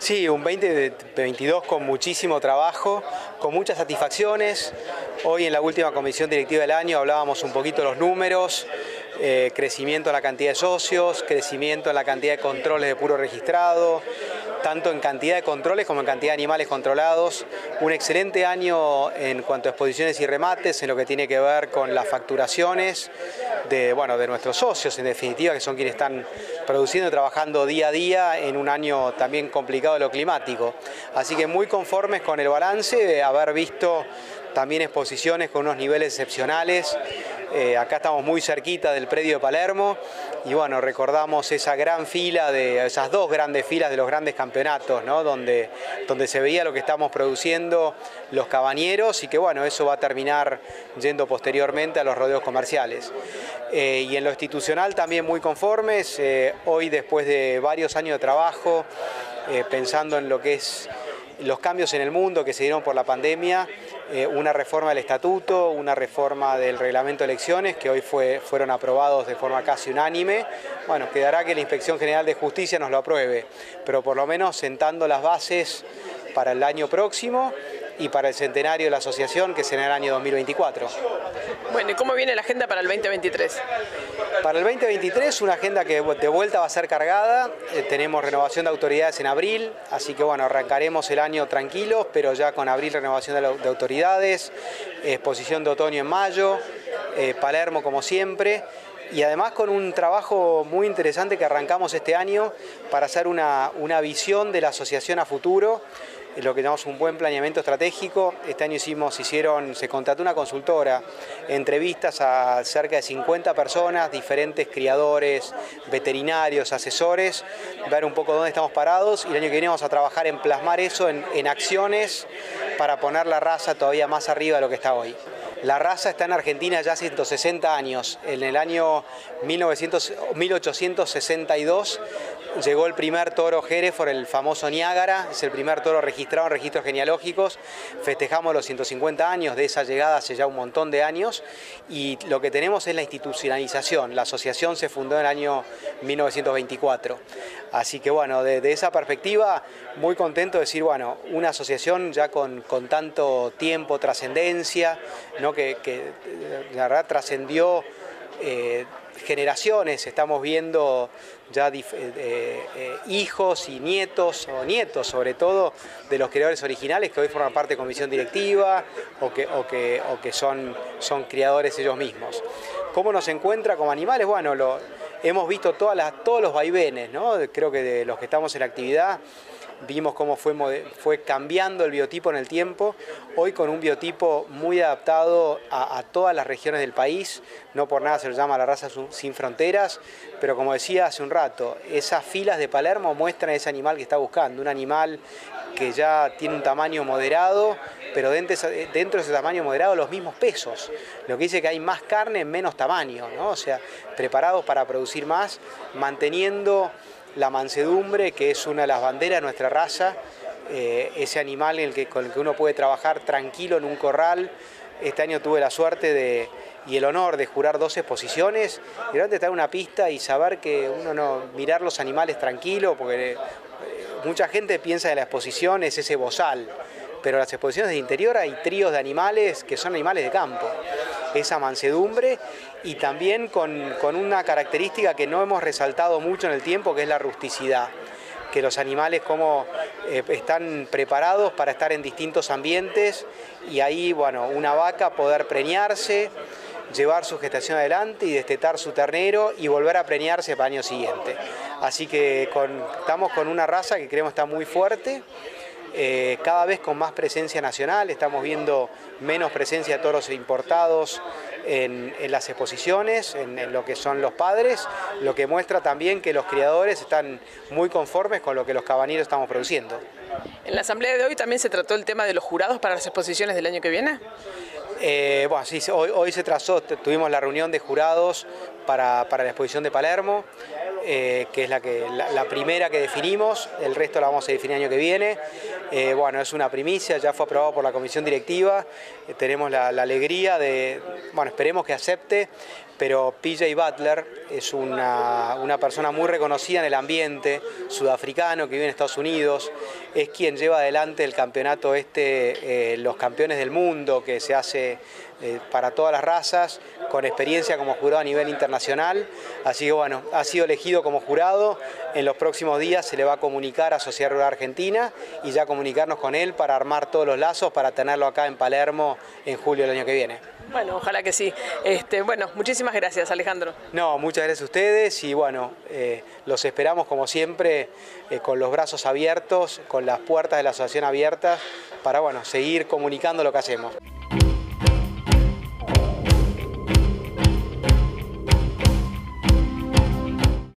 Sí, un 2022 con muchísimo trabajo, con muchas satisfacciones. Hoy en la última comisión directiva del año hablábamos un poquito de los números, crecimiento en la cantidad de socios, crecimiento en la cantidad de controles de puro registrado, tanto en cantidad de controles como en cantidad de animales controlados. Un excelente año en cuanto a exposiciones y remates, en lo que tiene que ver con las facturaciones de nuestros socios, en definitiva, que son quienes están produciendo y trabajando día a día en un año también complicado de lo climático. Así que muy conformes con el balance de haber visto también exposiciones con unos niveles excepcionales. Acá estamos muy cerquita del predio de Palermo y bueno, recordamos esa gran fila, esas dos grandes filas de los grandes campeonatos, ¿no? donde se veía lo que estamos produciendo los cabañeros y que bueno, eso va a terminar yendo posteriormente a los rodeos comerciales. Y en lo institucional también muy conformes, hoy después de varios años de trabajo, pensando en lo que es los cambios en el mundo que se dieron por la pandemia, una reforma del estatuto, una reforma del reglamento de elecciones que hoy fueron aprobados de forma casi unánime. Bueno, quedará que la Inspección General de Justicia nos lo apruebe, pero por lo menos sentando las bases para el año próximo y para el centenario de la asociación, que será el año 2024. Bueno, ¿y cómo viene la agenda para el 2023? Para el 2023 una agenda que de vuelta va a ser cargada, tenemos renovación de autoridades en abril, así que bueno, arrancaremos el año tranquilos, pero ya con abril renovación de autoridades, exposición de otoño en mayo, Palermo como siempre, y además con un trabajo muy interesante que arrancamos este año para hacer una visión de la asociación a futuro, lo que llamamos un buen planeamiento estratégico. Este año se contrató una consultora, entrevistas a cerca de 50 personas, diferentes criadores, veterinarios, asesores, ver un poco dónde estamos parados, y el año que viene vamos a trabajar en plasmar eso en acciones para poner la raza todavía más arriba de lo que está hoy. La raza está en Argentina ya hace 160 años. En el año 1862 llegó el primer toro Hereford, el famoso Niágara, es el primer toro registrado en registros genealógicos. Festejamos los 150 años de esa llegada hace ya un montón de años y lo que tenemos es la institucionalización. La asociación se fundó en el año 1924. Así que bueno, de esa perspectiva, muy contento de decir, bueno, una asociación ya con tanto tiempo, trascendencia, ¿no? que la verdad trascendió generaciones. Estamos viendo ya hijos y nietos, o nietos sobre todo, de los criadores originales que hoy forman parte de comisión directiva o que son criadores ellos mismos. ¿Cómo nos encuentra como animales? Bueno, hemos visto todos los vaivenes, ¿no? Creo que de los que estamos en la actividad vimos cómo fue cambiando el biotipo en el tiempo, hoy con un biotipo muy adaptado a todas las regiones del país. No por nada se lo llama la raza sin fronteras, pero como decía hace un rato, esas filas de Palermo muestran ese animal que está buscando, un animal que ya tiene un tamaño moderado, pero dentro de ese tamaño moderado los mismos pesos, lo que dice que hay más carne en menos tamaño, ¿no? O sea, preparados para producir más, manteniendo la mansedumbre, que es una de las banderas de nuestra raza, ese animal con el que uno puede trabajar tranquilo en un corral. Este año tuve la suerte y el honor de jurar 2 exposiciones, y realmente estar en una pista y saber que mirar los animales tranquilo, porque mucha gente piensa que la exposición es ese bozal, pero las exposiciones de interior hay tríos de animales que son animales de campo. Esa mansedumbre y también con una característica que no hemos resaltado mucho en el tiempo, que es la rusticidad, que los animales como están preparados para estar en distintos ambientes, y ahí, bueno, una vaca poder preñarse, llevar su gestación adelante y destetar su ternero y volver a preñarse para el año siguiente. Así que estamos con una raza que creemos está muy fuerte, cada vez con más presencia nacional. Estamos viendo menos presencia de toros importados en las exposiciones, en lo que son los padres, lo que muestra también que los criadores están muy conformes con lo que los cabañeros estamos produciendo. ¿En la asamblea de hoy también se trató el tema de los jurados para las exposiciones del año que viene? Bueno, sí, hoy se trazó, tuvimos la reunión de jurados para la exposición de Palermo, que es la primera que definimos, el resto la vamos a definir el año que viene. Bueno, es una primicia, ya fue aprobado por la comisión directiva, tenemos la alegría de, bueno, esperemos que acepte, pero PJ Butler es una persona muy reconocida en el ambiente sudafricano que vive en Estados Unidos, es quien lleva adelante el campeonato los campeones del mundo que se hace para todas las razas, con experiencia como jurado a nivel internacional, así que bueno, ha sido elegido como jurado. En los próximos días se le va a comunicar a Sociedad Rural Argentina y ya comunicarnos con él para armar todos los lazos para tenerlo acá en Palermo en julio del año que viene. Bueno, ojalá que sí. Bueno, muchísimas gracias, Alejandro. No, muchas gracias a ustedes y bueno, los esperamos como siempre con los brazos abiertos, con las puertas de la asociación abiertas para bueno, seguir comunicando lo que hacemos.